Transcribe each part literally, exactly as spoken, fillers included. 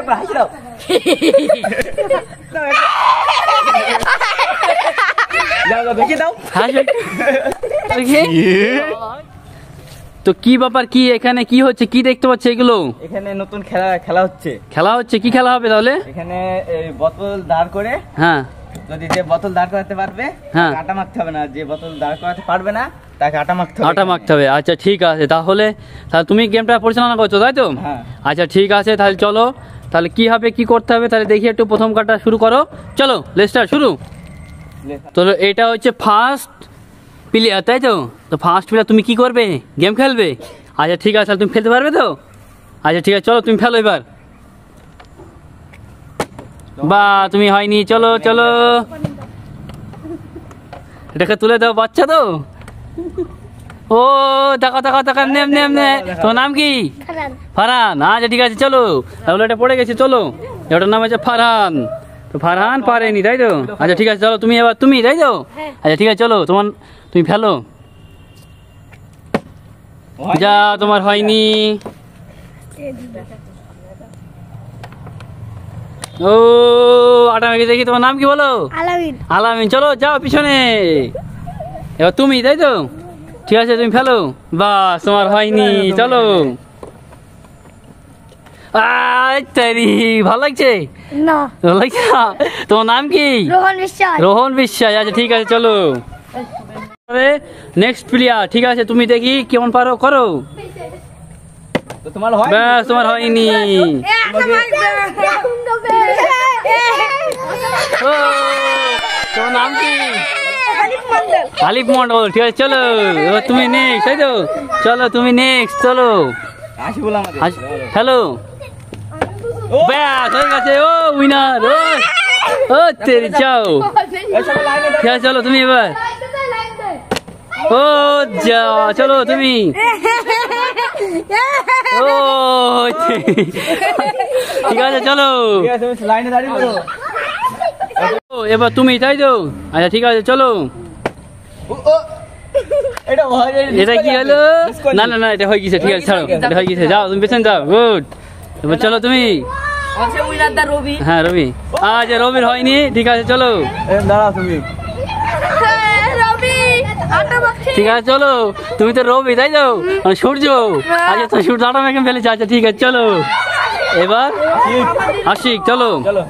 একবার হাসি দাও। যাও যাও দেখি দাও। তো কি ব্যাপার, কি এখানে কি হচ্ছে, কি দেখতে পাচ্ছ এগুলো? এখানে নতুন খেলা খেলা হচ্ছে। খেলা হচ্ছে, কি খেলা হবে তাহলে? এখানে এই বোতল দাঁড় করে, হ্যাঁ যদি যে বোতল দাঁড় করাতে পারবে হ্যাঁ আটা মাখতে হবে না, যে বোতল দাঁড় করাতে পারবে না তাকে আটা মাখতে হবে। আটা মাখতে হবে, আচ্ছা ঠিক আছে। তাহলে তাহলে তুমি গেমটা পরিচালনা করছো তাই তো? হ্যাঁ। আচ্ছা ঠিক আছে, তাহলে চলো তাহলে কি হবে কি করতে হবে তাহলে দেখি, একটু প্রথম কার্ডটা শুরু করো। চলো লেস্টার শুরু। তো এটা হচ্ছে ফার্স্ট প্লেয়ার তাই তো? তো ফার্স্ট প্লেয়ার তুমি কি করবে, গেম খেলবে? আচ্ছা ঠিক আছে, তুমি খেলতে পারবে তো? আচ্ছা ঠিক আছে, চলো তুমি ফেলো এবার। বা তুমি হয়নি, চলো চলো এটাকে তুলে দাও, বাচ্চা তো। ও টাকা টাকা টাকা নেম নেম নে। তোমার নাম কি? ফারহান। আচ্ছা ঠিক আছে চলো, তাহলে এটা পড়ে গেছে, চলো এটার নাম হচ্ছে ফারহান। তো ফারহান পারেনি তাই তো? আচ্ছা ঠিক আছে চলো তুমি এবার, তুমি তাই তো? আচ্ছা ঠিক আছে চলো, তোমার তুমি ফেলো। যা তোমার হয়নি। ও আটা মেখে দেখি, তোমার নাম কি বলো? আলামিন। আলামিন, চলো যাও পিছনে। এবার তুমি তাই তো? ঠিক আছে তুমি ফেলো। বাস তোমার হয়নি, চলো। ভালো লাগছে না? ভালো লাগছে না? তোমার নাম কি? রোহন বিশ্বাস। রোহন বিশ্বাস। আচ্ছা ঠিক আছে চলো, নেক্সট প্লেয়ার। ঠিক আছে তুমি দেখি কেমন পারো, করো। তো তোমার হয় ব্যাস তোমার হয়নি। ও তোমার নাম কি? আলিফ মন্ডল। ঠিক আছে চলো, এবার তুমি নেক্সট তাই তো? চলো তুমি নেক্সট, চলো হাসি বলো আমাদের। হ্যালো ব্যাস হয়ে গেছে। ও উইনার। ও ও তেরি যাও। ঠিক আছে চলো তুমি এবার। ও যা চলো তুমি। ও ঠিক আছে চলো, লাইনে দাঁড়িয়ে এবার তুমি তাই তো? আচ্ছা ঠিক আছে চলো। এটা কি হলো? না না না এটা হয়ে গেছে, ঠিক আছে ছাড়ো, এটা হয়ে গেছে, যাও তুমি পেছনে যাও। গুড, এবার চলো তুমি। হ্যাঁ রবি। আচ্ছা রবির হয়নি, ঠিক আছে চলো। দাঁড়াও তুমি। ঠিক আছে চলো, তুমি তো রবি তাই তো? সূর্য। আচ্ছা তো সূর্য আটা মেখে ফেলেছে। আচ্ছা ঠিক আছে চলো, এবার আশিক চলো।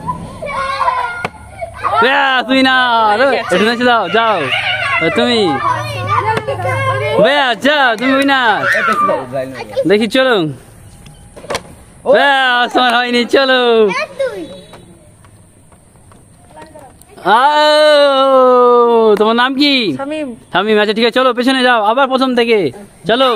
তুই না একটু নেচে দাও, যাও তুমি। ব্যাস যাও তুমি না দেখি, চলো। ব্যাস তোমার হয়নি, চলো। তোমার নাম কি? শামিম। শামিম। আচ্ছা ঠিক আছে চলো পেছনে যাও, আবার প্রথম থেকে চলো।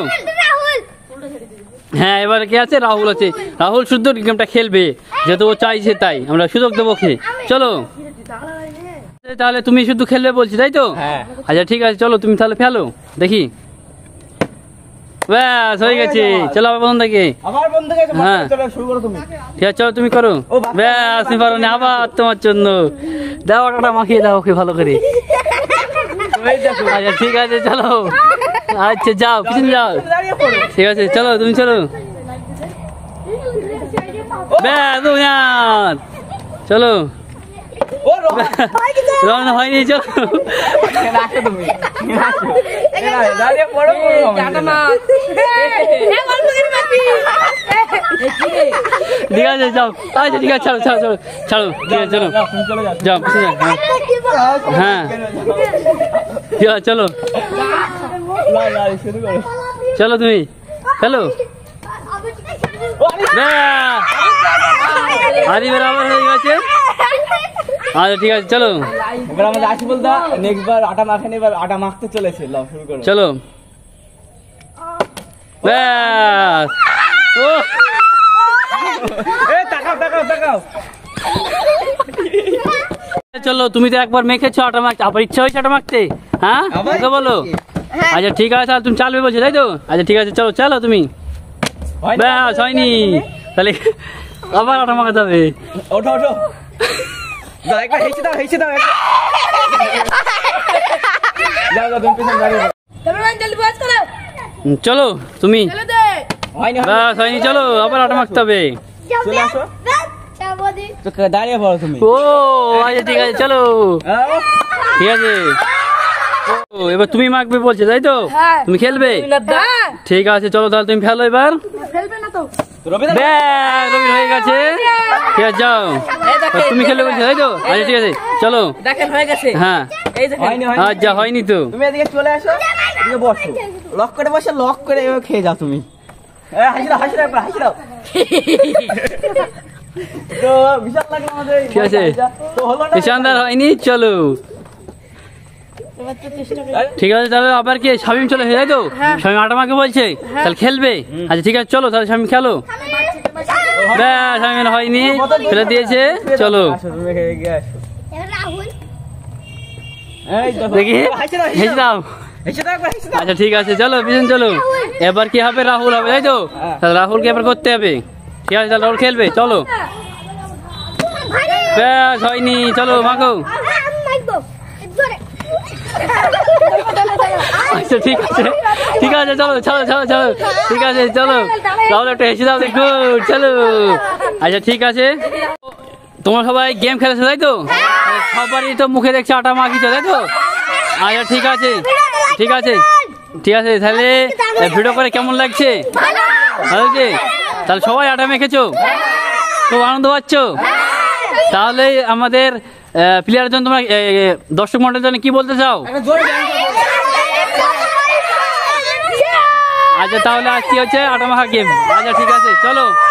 হ্যাঁ এবার কে আছে? রাহুল আছে। রাহুল শুদ্ধ গেমটা খেলবে, যেহেতু ও চাইছে তাই আমরা সুযোগ দেবো ওকে। চলো তাহলে তুমি শুধু খেলবে বলছি তাই তো? আচ্ছা ঠিক আছে চলো তুমি তাহলে ফেলো দেখি। ব্যাস হয়ে গেছে, চলো আবার প্রথম থেকে। হ্যাঁ ঠিক আছে চলো তুমি করো। ব্যাস তুমি পারো না, আবার তোমার জন্য দাও আটাটা মাখিয়ে দাও ওকে ভালো করে। আচ্ছা ঠিক আছে চলো, আচ্ছা যাও পিছনে যাও। ঠিক আছে চলো তুমি চলো। ব্যাস চলো, রওনা হয়নি, চলো। ঠিক আছে যাও। আচ্ছা ঠিক আছে ছাড়ো ছাড়ো ছাড়ো ছাড়ো, ঠিক আছে চলো যাও পিছনে। হ্যাঁ ঠিক আছে চলো, চলো তুমি হ্যালো। আরে বরাবর হয়ে গেছে। আচ্ছা ঠিক আছে চলো, এবার আমাদের আসি বলতা নেক্সট বার আটা মাখেন, এবার আটা মাখতে চলেছে। লাও শুরু করো, চলো। ব্যাস ও এ তাকাও তাকাও তাকাও। চলো তুমি তো একবার মেখেছো আটা মাখতে, আবার ইচ্ছা হয়েছে আটা মাখতে? হ্যাঁ ওকে বলো। আচ্ছা ঠিক আছে তাহলে তুমি চালবে বলছো তাই তো? আচ্ছা ঠিক আছে চলো চলো তুমি। ব্যাস হয়নি, তাহলে আবার আটা মাখাতে হবে। ওঠো ওঠো, দাও একবার হেসে দাও হেসে দাও। যাও যাও তুমি পিছনে দাঁড়িয়ে চলো তুমি। হয়নি ব্যাস হয়নি, চলো আবার আটা মাখতে হবে। চলে আসো। তো দাঁড়িয়ে পড়ো তুমি। ও আচ্ছা ঠিক আছে চলো, ঠিক আছে। ও এবার তুমি মাখবে বলছে তাই তো, তুমি খেলবে? ঠিক আছে চলো তাহলে তুমি ফেলো এবার। রবিদা ব্যাস রবির হয়ে গেছে, ঠিক আছে যাও। এবার তুমি খেলবে বলছো তাই তো, আচ্ছা ঠিক আছে চলো। দেখেন হয়ে গেছে। হ্যাঁ হয়নি হয়নি। আচ্ছা হয়নি তো। তুমি এদিকে চলে আসো, এদিকে বসো, লক করে বসে লক করে এবার খেয়ে যাও তুমি। এ, হাসি দাও হাসি দাও একবার, হাসি দাও। তো বিশাল লাগলো আমাদের। ঠিক আছে। তো হলো না? ঈশানদার হয়নি, চলো ঠিক আছে তাহলে। আবার কি শামিম চলে হয়ে যায় তো, শামিম আটা মাকে বলছে তাহলে খেলবে। আচ্ছা ঠিক আছে চলো তাহলে শামিম খেলো। ব্যাস শামিম হয়নি, ফেলে দিয়েছে, চলো আসো, তুমি খেয়ে গিয়ে আসো। এই দেখো। দেখি হাসি দাও, হাসি হেসে দাও। দাও। হাসি দাও একবার, হাসি দাও। আচ্ছা ঠিক আছে চলো বিজন চলো। এবার কি হবে, রাহুল হবে তাই তো, তাহলে রাহুলকে এবার করতে হবে। ঠিক আছে তাহলে রাহুল খেলবে, চলো। ব্যাস হয়নি, চলো মাগো। আচ্ছা ঠিক আছে ঠিক আছে চলো চলো চলো চলো ঠিক আছে চলো। রাহুল একটা হেসে দাও দেখো, চলো। আচ্ছা ঠিক আছে, তোমরা সবাই গেম খেলেছো তাই তো, সবারই তো মুখে দেখছি আটা মাখিছো তাই তো। আচ্ছা ঠিক আছে ঠিক আছে ঠিক আছে তাহলে ভিডিও করে কেমন লাগছে? ভালো লাগছে? তাহলে সবাই আটা মেখেছো, খুব আনন্দ পাচ্ছ? তাহলে আমাদের প্লেয়ারের জন্য তোমরা এ, এ, দর্শক মন্ডলের জন্য কি বলতে চাও? একটা জোরে dance করো। আচ্ছা তাহলে আজ কি হচ্ছে আটা মাখা গেম। আচ্ছা ঠিক আছে চলো।